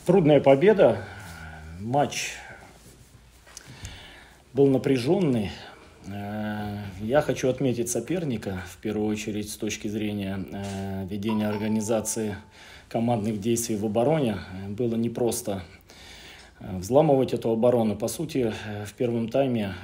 Трудная победа. Матч был напряженный. Я хочу отметить соперника, в первую очередь, с точки зрения ведения организации командных действий в обороне. Было непросто взламывать эту оборону. По сути, в первом тайме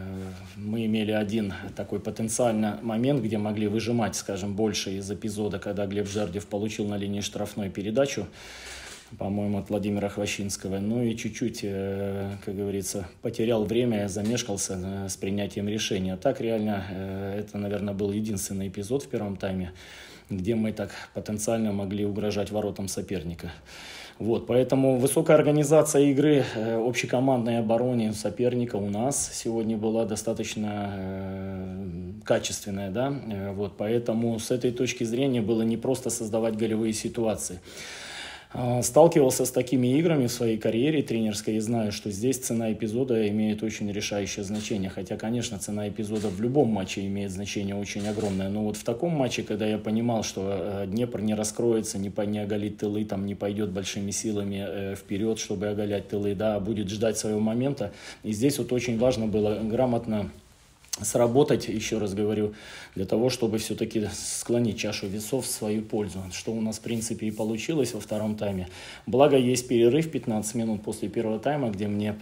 мы имели один такой потенциальный момент, где могли выжимать, скажем, больше из эпизода, когда Глеб Жердев получил на линии штрафной передачу, по-моему, от Владимира Хвощинского. Ну и чуть-чуть, как говорится, потерял время, замешкался с принятием решения. Так реально, это, наверное, был единственный эпизод в первом тайме, где мы так потенциально могли угрожать воротам соперника. Вот, поэтому высокая организация игры общекомандной обороны соперника у нас сегодня была достаточно качественная, да, вот, поэтому с этой точки зрения было не просто создавать голевые ситуации. Сталкивался с такими играми в своей карьере тренерской и знаю, что здесь цена эпизода имеет очень решающее значение. Хотя, конечно, цена эпизода в любом матче имеет значение очень огромное. Но вот в таком матче, когда я понимал, что Днепр не раскроется, не оголит тылы, там, не пойдет большими силами вперед, чтобы оголять тылы, да, а будет ждать своего момента. И здесь вот очень важно было грамотно сработать, еще раз говорю, для того, чтобы все-таки склонить чашу весов в свою пользу, что у нас в принципе и получилось во втором тайме. Благо есть перерыв 15 минут после первого тайма, где мне,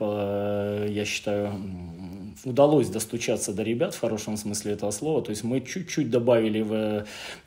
я считаю, удалось достучаться до ребят в хорошем смысле этого слова, то есть мы чуть-чуть добавили в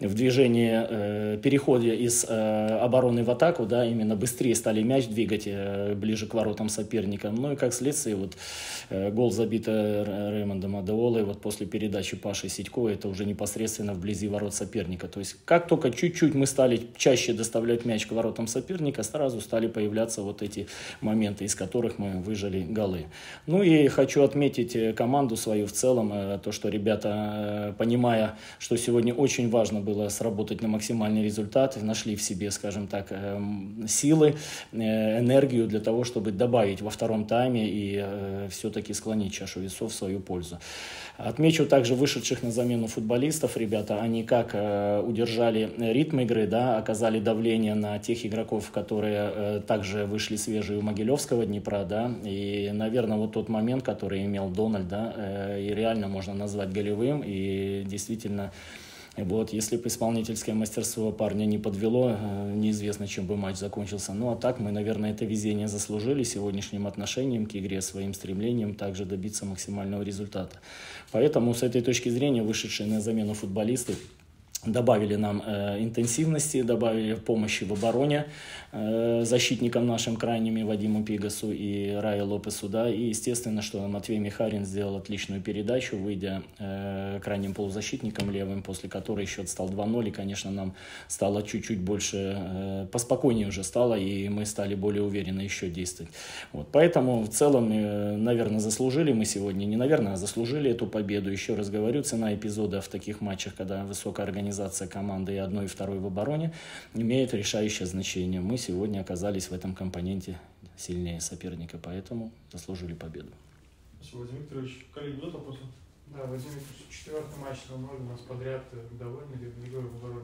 движение переходе из обороны в атаку, да, именно быстрее стали мяч двигать ближе к воротам соперника, ну и как следствие вот гол забит Реймондом Адеолой вот после передачи Паши Сидько, это уже непосредственно вблизи ворот соперника. То есть как только чуть-чуть мы стали чаще доставлять мяч к воротам соперника, сразу стали появляться вот эти моменты, из которых мы выжали голы. Ну и хочу отметить команду свою в целом, то, что ребята, понимая, что сегодня очень важно было сработать на максимальный результат, нашли в себе, скажем так, силы, энергию для того, чтобы добавить во втором тайме и все-таки склонить чашу весов в свою пользу. Отмечу также вышедших на замену футболистов. Ребята, они как удержали ритм игры, да, оказали давление на тех игроков, которые также вышли свежие у Могилевского Днепра, да, и, наверное, вот тот момент, который имел Дональд, да, и реально можно назвать голевым, и действительно, вот, если бы исполнительское мастерство парня не подвело, неизвестно, чем бы матч закончился. Ну, а так мы, наверное, это везение заслужили сегодняшним отношением к игре, своим стремлением также добиться максимального результата. Поэтому с этой точки зрения вышедшие на замену футболисты добавили нам интенсивности, добавили помощи в обороне защитникам нашим крайними Вадиму Пигасу и Рае Лопесу, да, и естественно, что Матвей Михарин сделал отличную передачу, выйдя крайним полузащитником левым, после которой счет стал 2-0, и, конечно, нам стало чуть-чуть больше, поспокойнее уже стало, и мы стали более уверенно еще действовать. Вот, поэтому в целом, наверное, заслужили мы сегодня, не наверное, а заслужили эту победу. Еще раз говорю, цена эпизода в таких матчах, когда высокая организация команды и одной и второй в обороне, имеет решающее значение. Мы сегодня оказались в этом компоненте сильнее соперника, поэтому заслужили победу. Спасибо, Владимир Викторович. Коллеги, будут вопросы? Да, Владимир Викторович, четвертый матч на 0 у нас подряд. Довольны ли игрой в обороне?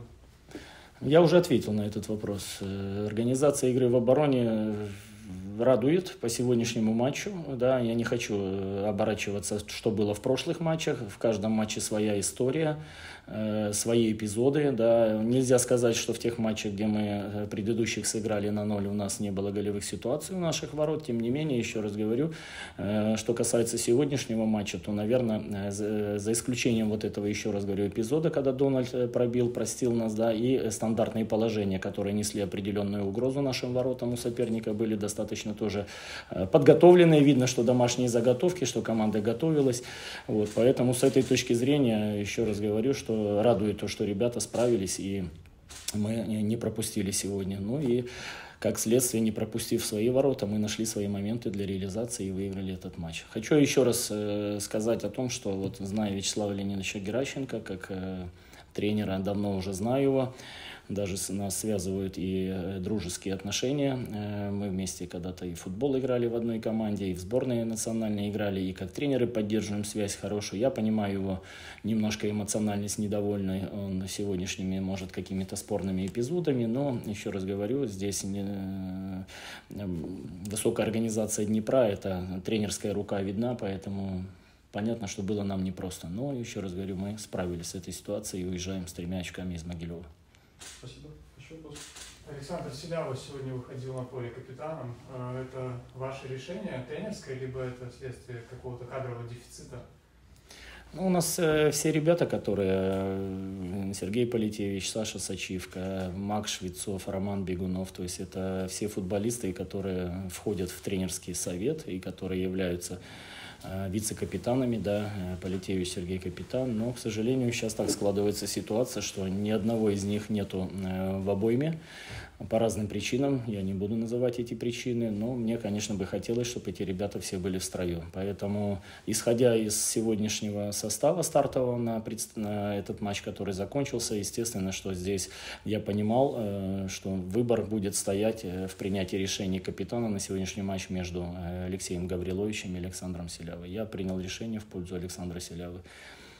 Я уже ответил на этот вопрос. Организация игры в обороне радует по сегодняшнему матчу. Да, я не хочу оборачиваться, что было в прошлых матчах. В каждом матче своя история, свои эпизоды. Да. Нельзя сказать, что в тех матчах, где мы предыдущих сыграли на 0, у нас не было голевых ситуаций у наших ворот. Тем не менее, еще раз говорю, что касается сегодняшнего матча, то, наверное, за исключением вот этого, еще раз говорю, эпизода, когда Дональд простил нас, да, и стандартные положения, которые несли определенную угрозу нашим воротам у соперника, были достаточно тоже подготовленные. Видно, что домашние заготовки, что команда готовилась. Вот, поэтому с этой точки зрения, еще раз говорю, что радует то, что ребята справились и мы не пропустили сегодня. Ну и как следствие, не пропустив свои ворота, мы нашли свои моменты для реализации и выиграли этот матч. Хочу еще раз сказать о том, что вот зная Вячеслава Леонидовича Геращенко как тренера, давно уже знаю его. Даже нас связывают и дружеские отношения. Мы вместе когда-то и в футбол играли в одной команде, и в сборной национальной играли, и как тренеры поддерживаем связь хорошую. Я понимаю его немножко эмоциональность недовольной он сегодняшними, может, какими-то спорными эпизодами, но, еще раз говорю, здесь высокая организация Днепра, это тренерская рука видна, поэтому понятно, что было нам непросто. Но, еще раз говорю, мы справились с этой ситуацией и уезжаем с 3 очками из Могилева. Спасибо. Еще вопрос? Александр Селява сегодня выходил на поле капитаном. Это ваше решение тренерское, либо это вследствие какого-то кадрового дефицита? Ну, у нас все ребята, которые Сергей Политевич, Саша Сачивка, Макс Швецов, Роман Бегунов, то есть это все футболисты, которые входят в тренерский совет и которые являются вице-капитанами, да, Политевич Сергей капитан, но, к сожалению, сейчас так складывается ситуация, что ни одного из них нету в обойме по разным причинам, я не буду называть эти причины, но мне, конечно, бы хотелось, чтобы эти ребята все были в строю, поэтому, исходя из сегодняшнего состава стартового на этот матч, который закончился, естественно, что здесь я понимал, что выбор будет стоять в принятии решений капитана на сегодняшний матч между Алексеем Гавриловичем и Александром Селявой. Я принял решение в пользу Александра Селявы.